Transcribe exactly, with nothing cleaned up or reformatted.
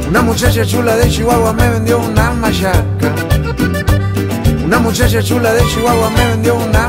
Una muchacha chula de Chihuahua me vendió una machaca. Una muchacha chula de Chihuahua me vendió una